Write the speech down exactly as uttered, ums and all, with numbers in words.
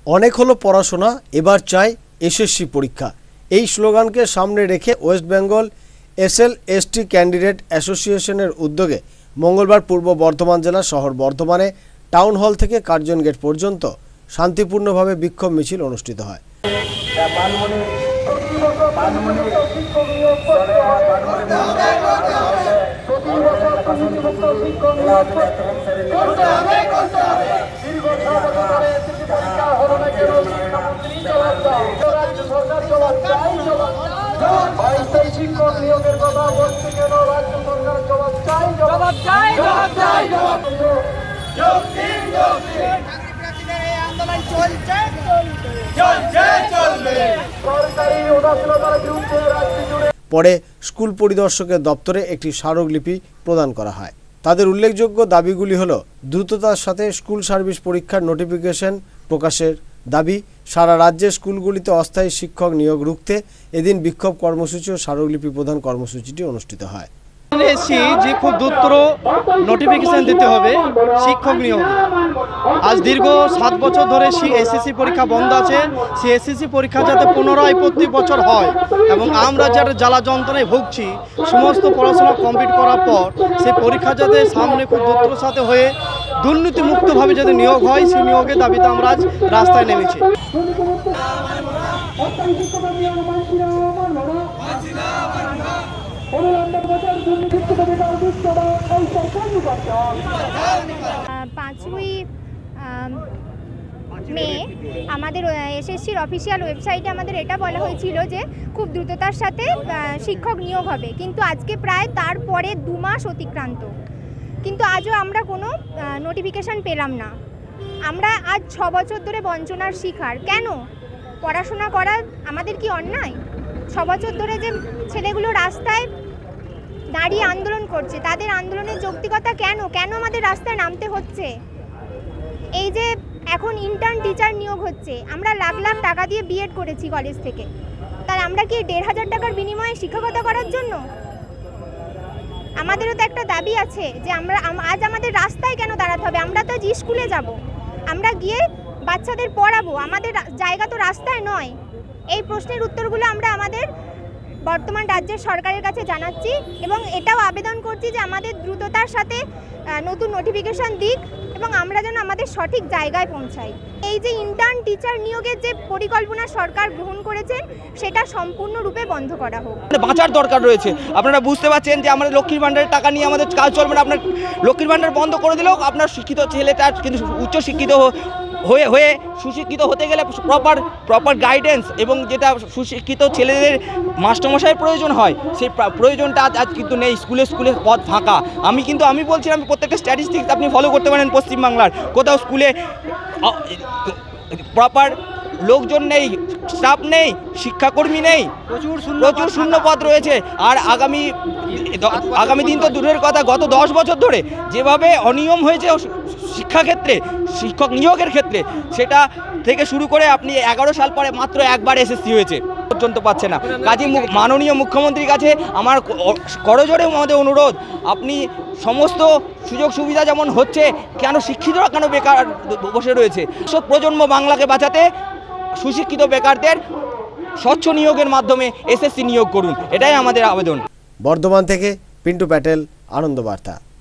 অনেক হলো পড়াশোনা, এবার চাই এসএসসি পরীক্ষা। এই স্লোগানকে সামনে রেখে West Bengal SL ST candidate অ্যাসোসিয়েশনের উদ্যোগে মঙ্গলবার পূর্ব বর্ধমান জেলা শহর বর্ধমানে টাউন হল থেকে কার্জন গেট পর্যন্ত শান্তিপূর্ণভাবে বিক্ষোভ মিছিল অনুষ্ঠিত হয়। পরে স্কুল পরিদর্শকের দপ্তরে একটি স্মারকলিপি প্রদান করা হয়। তাদের উল্লেখযোগ্য দাবিগুলি হল দ্রুততার সাথে স্কুল সার্ভিস পরীক্ষার নোটিফিকেশন প্রকাশের দাবি, সারা রাজ্যে স্কুলগুলিতে অস্থায়ী শিক্ষক নিয়োগ রুখতে এদিন বিক্ষোভ কর্মসূচি ও স্মারকলিপি প্রদান কর্মসূচিটি অনুষ্ঠিত হয়। এসেছি যে খুব দ্রুত নোটিফিকেশন দিতে হবে শিক্ষক নিয়োগ। আজ দীর্ঘ সাত বছর ধরে এসএসসি পরীক্ষা বন্ধ আছে। সেই এসএসসি পরীক্ষা যাতে পুনরায় প্রতি বছর হয় এবং আমরা যারা জ্বালা যন্ত্রণায় ভুগছি, সমস্ত পড়াশোনা কমপ্লিট করার পর সেই পরীক্ষা যাতে সামনে খুব দ্রুততার সাথে হয়ে দুর্নীতিমুক্তভাবে যাতে নিয়োগ হয়, সেই নিয়োগের দাবিতে আমরা আজ রাস্তায় নেমেছি। পাঁচই মে আমাদের এসএসসির অফিসিয়াল ওয়েবসাইটে আমাদের এটা বলা হয়েছিল যে খুব দ্রুততার সাথে শিক্ষক নিয়োগ হবে, কিন্তু আজকে প্রায় তারপরে দু মাস অতিক্রান্ত, কিন্তু আজও আমরা কোনো নোটিফিকেশান পেলাম না। আমরা আজ ছ বছর ধরে বঞ্চনার শিকার। কেন? পড়াশোনা করা আমাদের কি অন্যায়? ছ বছর ধরে যে ছেলেগুলো রাস্তায় দাঁড়িয়ে আন্দোলন করছে, তাদের আন্দোলনের যৌক্তিকতা কেন কেন আমাদের রাস্তায় নামতে হচ্ছে? এই যে এখন ইন্টার্ন টিচার নিয়োগ হচ্ছে, আমরা লাখ লাখ টাকা দিয়ে বিএড করেছি কলেজ থেকে, তাই আমরা কি দেড় হাজার টাকার বিনিময়ে শিক্ষকতা করার জন্য? আমাদেরও তো একটা দাবি আছে যে আমরা আজ আমাদের রাস্তায় কেন দাঁড়াতে হবে? আমরা তো আজ স্কুলে যাব, আমরা গিয়ে বাচ্চাদের পড়াবো, আমাদের জায়গা তো রাস্তায় নয়। এই প্রশ্নের উত্তরগুলো আমরা আমাদের বর্তমান রাজ্যের সরকারের কাছে জানাচ্ছি এবং এটাও আবেদন করছি যে আমাদের দ্রুততার সাথে নতুন নোটিফিকেশন দিক এবং আমরা যেন আমাদের সঠিক জায়গায় পৌঁছাই। এই যে ইন্টার্ন টিচার নিয়োগের যে পরিকল্পনা সরকার গ্রহণ করেছেন, সেটা সম্পূর্ণরূপে বন্ধ করা হোক। বাঁচার দরকার রয়েছে। আপনারা বুঝতে পারছেন যে আমাদের লক্ষ্মীর ভাণ্ডারের টাকা নিয়ে আমাদের কাজ চলবে না। আপনার লক্ষ্মীর ভাণ্ডার বন্ধ করে দিলেও আপনার শিক্ষিত ছেলেটা কিন্তু উচ্চশিক্ষিত হয়ে হয়ে সুশিক্ষিত হতে গেলে প্রপার প্রপার গাইডেন্স এবং যেটা সুশিক্ষিত ছেলেদের মাস্টারমশাইয়ের প্রয়োজন হয়, সেই প্রয়োজনটা আজ কিন্তু নেই। স্কুলে স্কুলে পদ ফাঁকা। আমি কিন্তু আমি বলছিলাম প্রত্যেকটা স্ট্যাটিস্টিক্স আপনি ফলো করতে পারেন পশ্চিমবাংলার। কোথাও স্কুলে প্রপার লোকজন নেই, স্টাফ নেই, শিক্ষাকর্মী নেই, প্রচুর প্রচুর শূন্য পদ রয়েছে। আর আগামী আগামী দিন তো দূরের কথা, গত দশ বছর ধরে যেভাবে অনিয়ম হয়েছে শিক্ষাক্ষেত্রে, শিক্ষক নিয়োগের ক্ষেত্রে, সেটা থেকে শুরু করে আপনি এগারো সাল পরে মাত্র একবার এসএসসি হয়েছে পর্যন্ত পাচ্ছে না। কাজী মাননীয় মুখ্যমন্ত্রীর কাছে আমার করজোড়ে আমাদের অনুরোধ, আপনি সমস্ত সুযোগ সুবিধা যেমন হচ্ছে, কেন শিক্ষিতরা কেন বেকার বসে রয়েছে? প্রজন্ম বাংলাকে বাঁচাতে সুশিক্ষিত বেকারদের স্বচ্ছ নিয়োগের মাধ্যমে এসএসসি নিয়োগ করুন, এটাই আমাদের আবেদন। বর্ধমান থেকে পিন্টু প্যাটেল, আনন্দ বার্তা।